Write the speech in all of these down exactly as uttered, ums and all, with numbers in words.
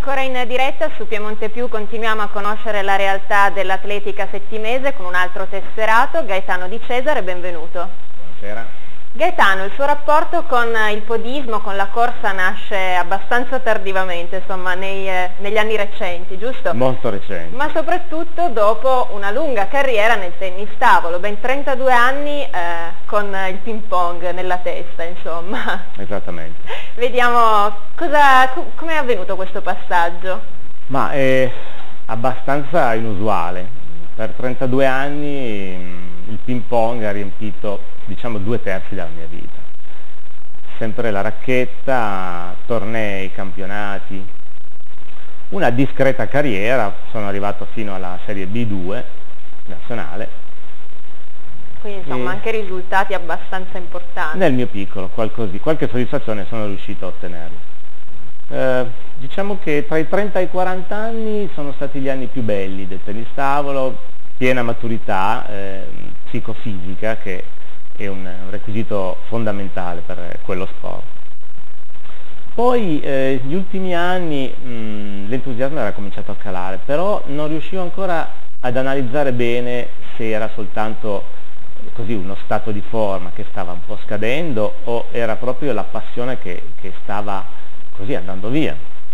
ancora in diretta su Piemonte Più, continuiamo a conoscere la realtà dell'atletica settimese con un altro tesserato, Gaetano Di Cesare, benvenuto. Buonasera. Gaetano, il suo rapporto con il podismo, con la corsa nasce abbastanza tardivamente, insomma nei, eh, negli anni recenti, giusto? Molto recenti. Ma soprattutto dopo una lunga carriera nel tennis tavolo, ben trentadue anni eh, con il ping pong nella testa, insomma. Esattamente. Vediamo cosa, come è avvenuto questo passaggio. Ma è abbastanza inusuale. Per trentadue anni il ping pong ha riempito, diciamo, due terzi della mia vita. Sempre la racchetta, tornei, campionati, una discreta carriera, sono arrivato fino alla Serie B due nazionale. Quindi insomma e anche risultati abbastanza importanti. Nel mio piccolo, qualcosa, qualche soddisfazione sono riuscito a ottenerla. Eh, diciamo che tra i trenta e i quaranta anni sono stati gli anni più belli del tennis tavolo, piena maturità eh, psicofisica, che è un, un requisito fondamentale per quello sport. Poi eh, negli ultimi anni l'entusiasmo era cominciato a calare, però non riuscivo ancora ad analizzare bene se era soltanto così uno stato di forma che stava un po' scadendo o era proprio la passione che, che stava così andando via.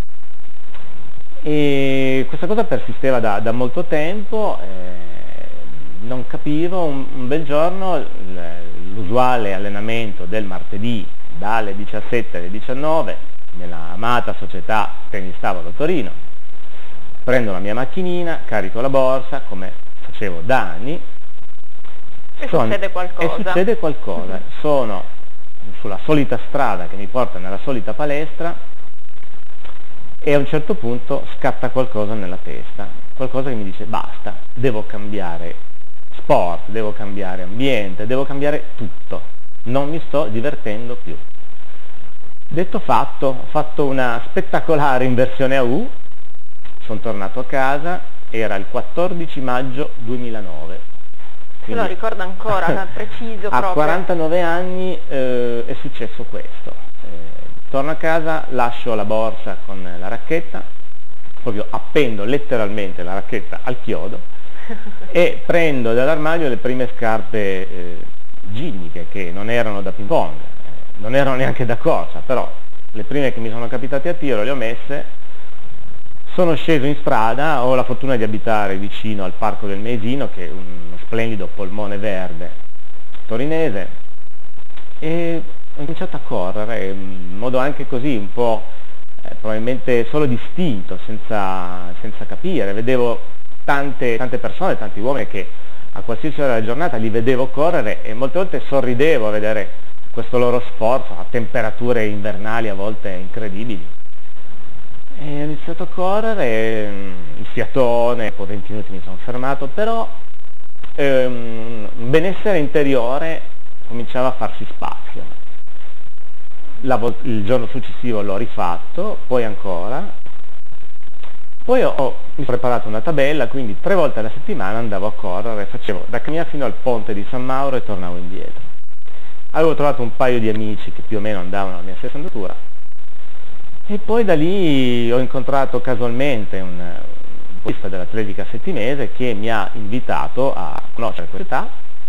E questa cosa persisteva da, da molto tempo, eh, non capivo. Un, un bel giorno l'usuale allenamento del martedì dalle diciassette alle diciannove nella amata società Tennis Tavolo Torino, prendo la mia macchinina, carico la borsa come facevo da anni e sono, succede qualcosa. E succede qualcosa. Sono sulla solita strada che mi porta nella solita palestra e a un certo punto scatta qualcosa nella testa, qualcosa che mi dice basta, devo cambiare sport, devo cambiare ambiente, devo cambiare tutto, non mi sto divertendo più. Detto fatto, ho fatto una spettacolare inversione a U, sono tornato a casa, era il quattordici maggio duemilanove. Se lo ricordo ancora, preciso proprio. A quarantanove anni eh, è successo questo. Eh, torno a casa, lascio la borsa con la racchetta, proprio appendo letteralmente la racchetta al chiodo e prendo dall'armadio le prime scarpe eh, ginniche, che non erano da ping pong, eh, non erano neanche da corsa, però le prime che mi sono capitate a tiro le ho messe, sono sceso in strada, ho la fortuna di abitare vicino al Parco del Mesino, che è uno splendido polmone verde torinese, e ho cominciato a correre in modo anche così un po' eh, probabilmente solo distinto, senza, senza capire. Vedevo tante, tante persone, tanti uomini che a qualsiasi ora della giornata li vedevo correre e molte volte sorridevo a vedere questo loro sforzo a temperature invernali a volte incredibili. E ho iniziato a correre, il fiatone, poi venti minuti mi sono fermato, però ehm, un benessere interiore cominciava a farsi spazio. La, il giorno successivo l'ho rifatto, poi ancora, poi ho, ho, mi sono preparato una tabella, quindi tre volte alla settimana andavo a correre, facevo da Camia fino al ponte di San Mauro e tornavo indietro. Avevo trovato un paio di amici che più o meno andavano alla mia stessa andatura e poi da lì ho incontrato casualmente un podista dell'atletica settimese che mi ha invitato a conoscere questa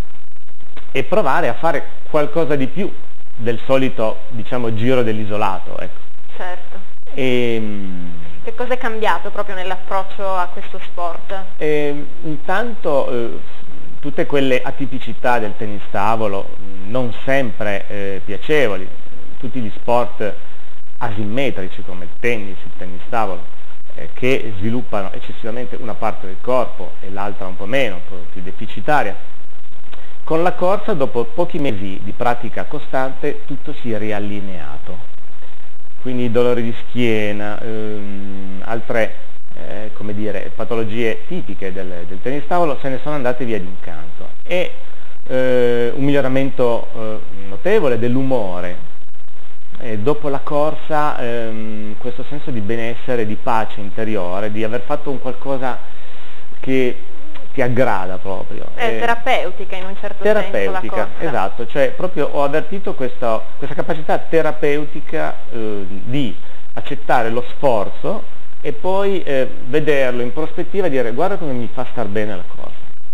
e provare a fare qualcosa di più del solito, diciamo, giro dell'isolato, ecco. Certo. E, che cosa è cambiato proprio nell'approccio a questo sport? E, intanto eh, tutte quelle atipicità del tennis tavolo, non sempre eh, piacevoli, tutti gli sport asimmetrici come il tennis, il tennis tavolo, eh, che sviluppano eccessivamente una parte del corpo e l'altra un po' meno, un po' più deficitaria. Con la corsa, dopo pochi mesi di pratica costante, tutto si è riallineato. Quindi dolori di schiena, ehm, altre eh, come dire, patologie tipiche del, del tennis tavolo se ne sono andate via d'incanto. E eh, un miglioramento eh, notevole dell'umore. E dopo la corsa ehm, questo senso di benessere, di pace interiore, di aver fatto un qualcosa che ti aggrada proprio. È eh, terapeutica in un certo terapeutica, senso la corsa. Esatto, cioè proprio ho avvertito questa, questa capacità terapeutica eh, di accettare lo sforzo e poi eh, vederlo in prospettiva e dire guarda come mi fa star bene la corsa.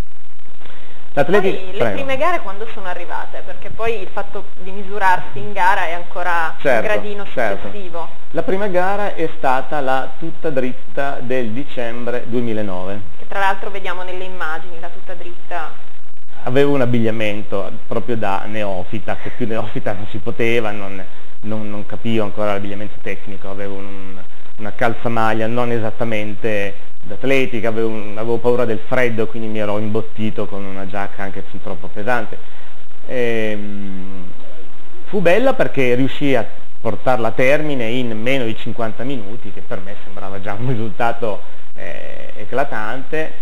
Poi le prime gare quando sono arrivate? Perché poi il fatto di misurarsi in gara è ancora certo, un gradino successivo. Certo. La prima gara è stata la tutta dritta del dicembre duemilanove. Che tra l'altro vediamo nelle immagini, la tutta dritta. Avevo un abbigliamento proprio da neofita, che più neofita non si poteva, non, non, non capivo ancora l'abbigliamento tecnico, avevo un, una calzamaglia non esattamente d'atletica, avevo, avevo paura del freddo, quindi mi ero imbottito con una giacca anche fin troppo pesante. E, fu bella perché riuscii a portarla a termine in meno di cinquanta minuti, che per me sembrava già un risultato eh, eclatante,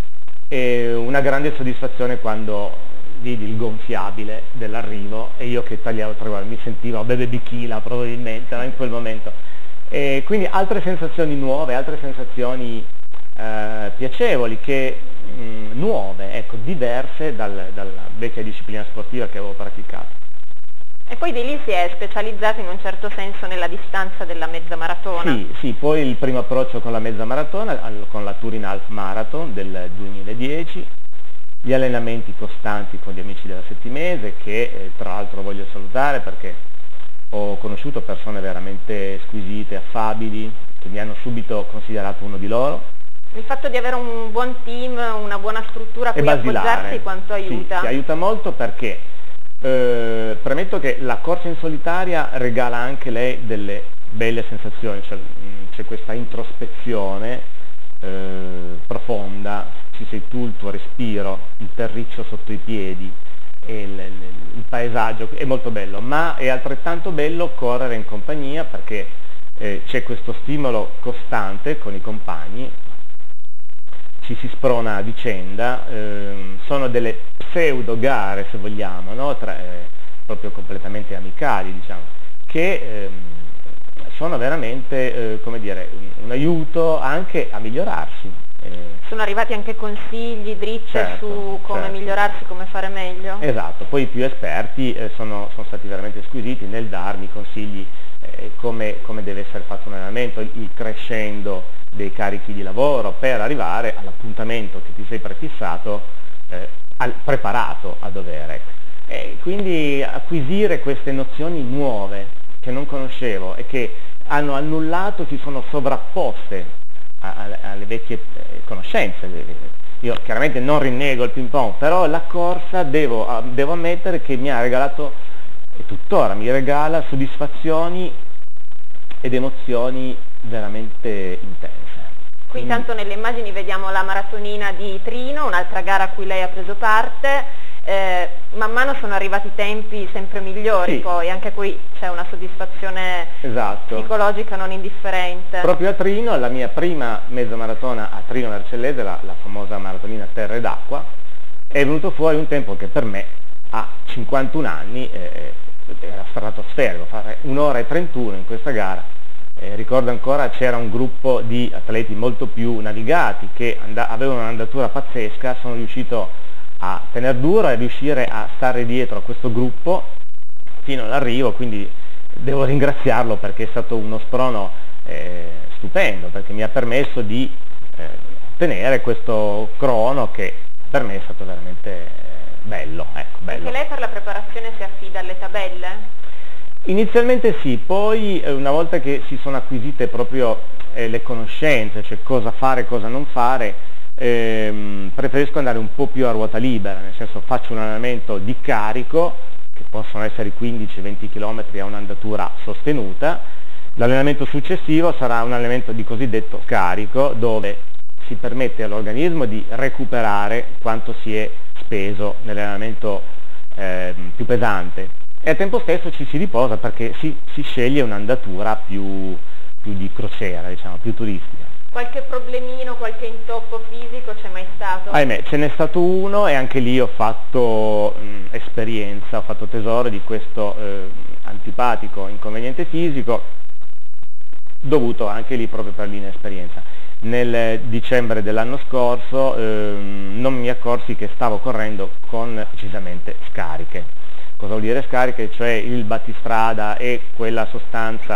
e una grande soddisfazione quando vidi il gonfiabile dell'arrivo e io che tagliavo tre guardi, mi sentivo Bebe Bikila probabilmente, no, in quel momento. E quindi altre sensazioni nuove, altre sensazioni eh, piacevoli, che mh, nuove, ecco, diverse dal, dalla vecchia disciplina sportiva che avevo praticato. E poi di lì si è specializzato in un certo senso nella distanza della mezza maratona. Sì, sì, poi il primo approccio con la mezza maratona, con la Turin Half Marathon del duemiladieci, gli allenamenti costanti con gli amici della Settimese, che eh, tra l'altro voglio salutare perché ho conosciuto persone veramente squisite, affabili, che mi hanno subito considerato uno di loro. Il fatto di avere un buon team, una buona struttura a cui appoggiarsi, quanto aiuta? Sì, sì, aiuta molto perché Eh, premetto che la corsa in solitaria regala anche lei delle belle sensazioni, cioè, c'è questa introspezione eh, profonda, ci sei tu, il tuo respiro, il terriccio sotto i piedi, e il, il, il paesaggio, è molto bello, ma è altrettanto bello correre in compagnia perché eh, c'è questo stimolo costante con i compagni, ci si sprona a vicenda, eh, sono delle pseudo gare se vogliamo, no? Tra, eh, proprio completamente amicali, diciamo, che eh, sono veramente eh, come dire, un, un aiuto anche a migliorarsi. Eh. Sono arrivati anche consigli, dritte certo, su come certo. migliorarsi, come fare meglio? Esatto, poi i più esperti eh, sono, sono stati veramente squisiti nel darmi consigli eh, come, come deve essere fatto un allenamento, il, il crescendo dei carichi di lavoro per arrivare all'appuntamento che ti sei prefissato eh, al, preparato a dovere. E quindi acquisire queste nozioni nuove che non conoscevo e che hanno annullato, si sono sovrapposte a, a, alle vecchie eh, conoscenze. Io chiaramente non rinnego il ping pong, però la corsa devo, devo ammettere che mi ha regalato, e tuttora mi regala, soddisfazioni ed emozioni veramente intense. Qui intanto nelle immagini vediamo la maratonina di Trino, un'altra gara a cui lei ha preso parte, eh, man mano sono arrivati tempi sempre migliori, sì. Poi anche qui c'è una soddisfazione esatto. psicologica non indifferente. Proprio a Trino, la mia prima mezza maratona a Trino Vercellese, la, la famosa maratonina Terra ed Acqua, è venuto fuori un tempo che per me a cinquantuno anni eh, era stratosferico, fare un'ora e trentuno in questa gara. Eh, ricordo ancora c'era un gruppo di atleti molto più navigati che avevano un'andatura pazzesca, sono riuscito a tener duro e riuscire a stare dietro a questo gruppo fino all'arrivo, quindi devo ringraziarlo perché è stato uno sprono eh, stupendo, perché mi ha permesso di eh, tenere questo crono che per me è stato veramente bello, ecco, bello. Anche lei per la preparazione si affida alle tabelle? Inizialmente sì, poi una volta che si sono acquisite proprio eh, le conoscenze, cioè cosa fare, cosa non fare, ehm, preferisco andare un po' più a ruota libera, nel senso faccio un allenamento di carico, che possono essere quindici venti chilometri a un'andatura sostenuta, l'allenamento successivo sarà un allenamento di cosiddetto scarico, dove si permette all'organismo di recuperare quanto si è speso nell'allenamento eh, più pesante. E al tempo stesso ci si riposa perché si, si sceglie un'andatura più, più di crociera, diciamo, più turistica. Qualche problemino, qualche intoppo fisico c'è mai stato? Ahimè, ce n'è stato uno e anche lì ho fatto mh, esperienza, ho fatto tesoro di questo eh, antipatico inconveniente fisico, dovuto anche lì proprio per l'inesperienza. Nel dicembre dell'anno scorso eh, non mi accorsi che stavo correndo con precisamente scariche. Cosa vuol dire scariche? Cioè il battistrada e quella sostanza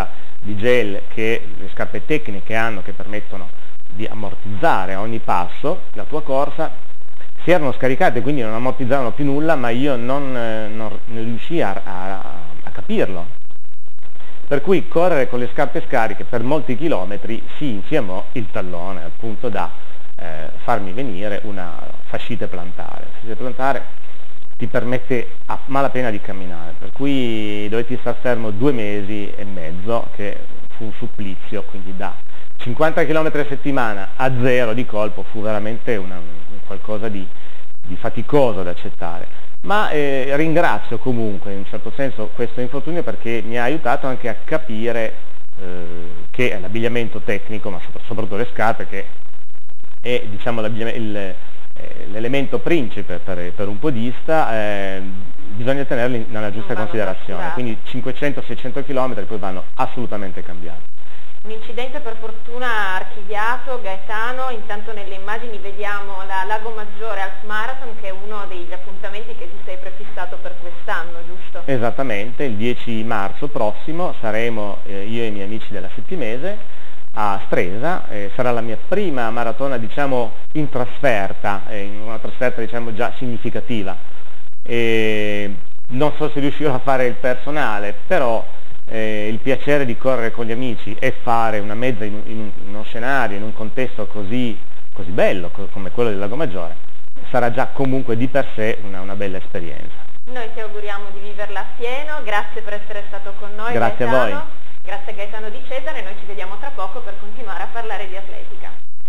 di gel che le scarpe tecniche hanno, che permettono di ammortizzare a ogni passo la tua corsa, si erano scaricate, quindi non ammortizzavano più nulla, ma io non, eh, non, non riuscii a, a, a capirlo. Per cui correre con le scarpe scariche per molti chilometri si infiammò il tallone, al punto da eh, farmi venire una fascite plantare. La fascite plantare ti permette a malapena di camminare, per cui dovetti star fermo due mesi e mezzo, che fu un supplizio, quindi da cinquanta chilometri a settimana a zero di colpo fu veramente una, qualcosa di, di faticoso da accettare. Ma eh, ringrazio comunque in un certo senso questo infortunio, perché mi ha aiutato anche a capire eh, che l'abbigliamento tecnico, ma soprattutto le scarpe, che è, diciamo, l'elemento principe per, per un podista, eh, bisogna tenerli nella giusta considerazione, quindi cinquecento seicento chilometri poi vanno assolutamente cambiati. Un incidente per fortuna archiviato, Gaetano. Intanto nelle immagini vediamo la Lago Maggiore Half Marathon, che è uno degli appuntamenti che ti sei prefissato per quest'anno, giusto? Esattamente, il dieci marzo prossimo saremo eh, io e i miei amici della Settimese a Stresa, eh, sarà la mia prima maratona, diciamo, in trasferta, eh, in una trasferta, diciamo, già significativa. E non so se riuscirò a fare il personale, però Eh, il piacere di correre con gli amici e fare una mezza in, in, in uno scenario, in un contesto così, così bello co come quello del Lago Maggiore, sarà già comunque di per sé una, una bella esperienza. Noi ti auguriamo di viverla a pieno, grazie per essere stato con noi. Grazie Gaetano. a voi. Grazie a Gaetano Di Cesare, noi ci vediamo tra poco per continuare a parlare di atletica.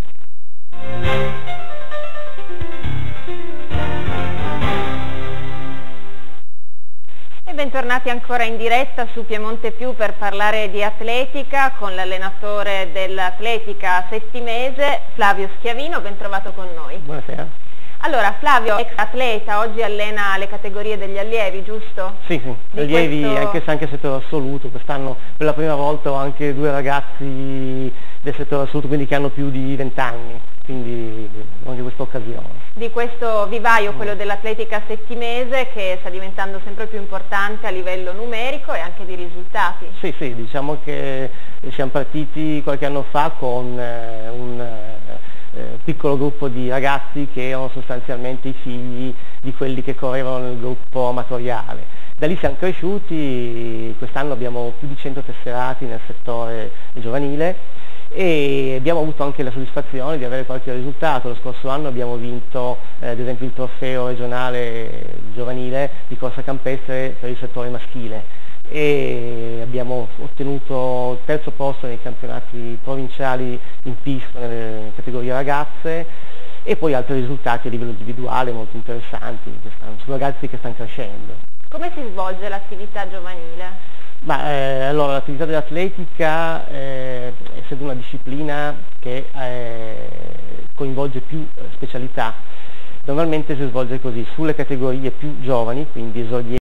E bentornati ancora in diretta su Piemonte Più per parlare di atletica con l'allenatore dell'atletica settimese Flavio Schiavino, ben trovato con noi. Buonasera. Allora, Flavio, ex atleta, oggi allena le categorie degli allievi, giusto? Sì, sì, Di allievi questo... anche, anche settore assoluto, quest'anno per la prima volta ho anche due ragazzi del settore assoluto, quindi che hanno più di venti anni, quindi anche questa occasione. Di questo vivaio, quello dell'atletica settimese, che sta diventando sempre più importante a livello numerico e anche di risultati. Sì, sì, diciamo che siamo partiti qualche anno fa con eh, un eh, piccolo gruppo di ragazzi che erano sostanzialmente i figli di quelli che correvano nel gruppo amatoriale. Da lì siamo cresciuti, quest'anno abbiamo più di cento tesserati nel settore giovanile e abbiamo avuto anche la soddisfazione di avere qualche risultato. Lo scorso anno abbiamo vinto eh, ad esempio il trofeo regionale giovanile di corsa campestre per il settore maschile e abbiamo ottenuto il terzo posto nei campionati provinciali in pista nelle categorie ragazze e poi altri risultati a livello individuale molto interessanti, che stanno, sono ragazzi che stanno crescendo. Come si svolge l'attività giovanile? Ma, eh, allora, l'attività dell'atletica, eh, essendo una disciplina che eh, coinvolge più eh, specialità, normalmente si svolge così, sulle categorie più giovani, quindi esordienti